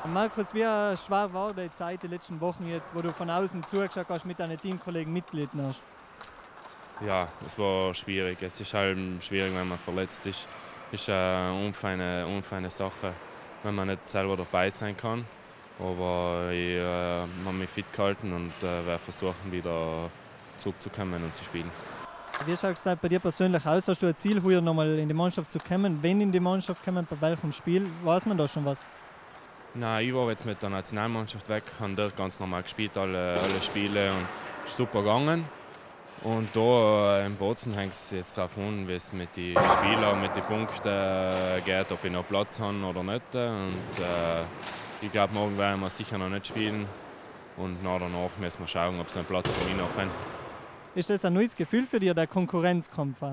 Markus, wie schwer war die Zeit die letzten Wochen jetzt, wo du von außen zugeschaut hast, mit deinen Teamkollegen mitgelitten hast? Ja, es war schwierig. Es ist halt schwierig, wenn man verletzt ist. Ist eine unfeine Sache, wenn man nicht selber dabei sein kann. Aber ich habe mich fit gehalten und werde versuchen, wieder zurückzukommen und zu spielen. Wie schaut es bei dir persönlich aus? Hast du ein Ziel, hier nochmal in die Mannschaft zu kommen? Wenn in die Mannschaft kommen, bei welchem Spiel? Weiß man da schon was? Nein, ich war jetzt mit der Nationalmannschaft weg, habe dort ganz normal gespielt, alle Spiele und ist super gegangen. Und da in Bozen hängt es jetzt darauf an, wie es mit den Spielern, mit den Punkten geht, ob ich noch Platz habe oder nicht. Und ich glaube, morgen werden wir sicher noch nicht spielen. Und danach müssen wir schauen, ob es einen Platz für mich noch findet. Ist das ein neues Gefühl für dich, der Konkurrenzkampf?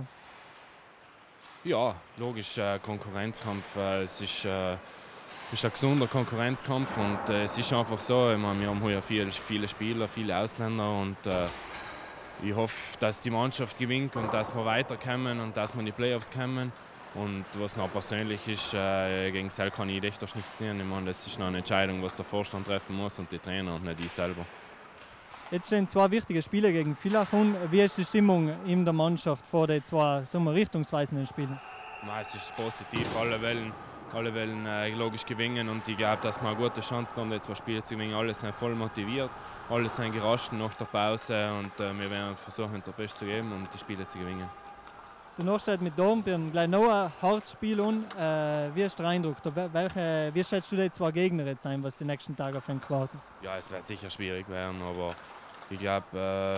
Ja, logisch, Konkurrenzkampf. Es ist ein gesunder Konkurrenzkampf und es ist einfach so, ich meine, wir haben hier viele Spieler, viele Ausländer und ich hoffe, dass die Mannschaft gewinnt und dass wir weiterkommen und dass wir in die Playoffs kommen. Und was noch persönlich ist, gegen Sel kann ich echt nichts sehen. Ich meine, das ist noch eine Entscheidung, was der Vorstand treffen muss und die Trainer und nicht ich selber. Jetzt stehen zwei wichtige Spiele gegen Villach an. Wie ist die Stimmung in der Mannschaft vor den zwei richtungsweisenden Spielen? Es ist positiv, alle wollen logisch gewinnen und ich glaube, dass wir eine gute Chance haben, die zwei Spiele zu gewinnen. Alle sind voll motiviert, alle sind gerascht nach der Pause und wir werden versuchen, unser Bestes zu geben und die Spiele zu gewinnen. Danach steht mit Dornbirn gleich noch ein hartes Spiel an. Wie ist der Eindruck? Wie schätzt du die zwei Gegner jetzt ein, was die nächsten Tage auf einen warten? Ja, es wird sicher schwierig werden, aber ich glaube,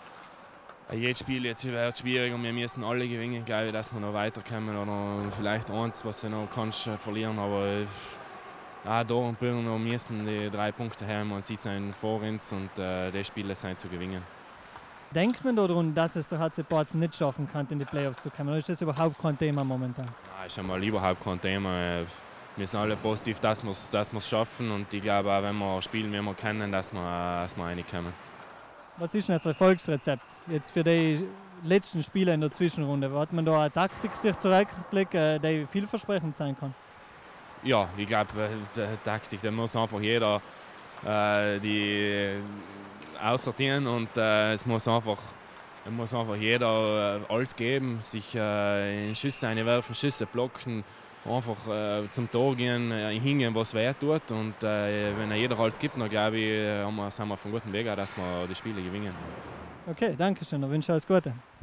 jedes Spiel jetzt wird schwierig und wir müssen alle gewinnen, glaube ich, dass wir noch weiterkommen oder vielleicht eins, was du noch kannst, verlieren. Aber auch da und Birno müssen die 3 Punkte haben und sie sind vor uns und die Spiele sind zu gewinnen. Denkt man daran, dass es der HC Bozen nicht schaffen kann, in die Playoffs zu kommen? Oder ist das überhaupt kein Thema momentan? Nein, ist einmal überhaupt kein Thema. Wir sind alle positiv, dass wir es schaffen und ich glaube auch, wenn wir spielen, wie wir können, dass wir reinkommen. Was ist denn das Erfolgsrezept jetzt für die letzten Spiele in der Zwischenrunde? Hat man da eine Taktik sich zurückgelegt, die vielversprechend sein kann? Ja, ich glaube, die Taktik, da muss einfach jeder die aussortieren und es muss einfach jeder alles geben, sich in Schüsse einwerfen, Schüsse blocken, einfach zum Tor gehen, hingehen, was weh tut. Und wenn jeder alles gibt, dann glaube ich, sind wir auf einem guten Weg, dass wir die Spiele gewinnen. Okay, danke schön. Dann wünsche ich alles Gute.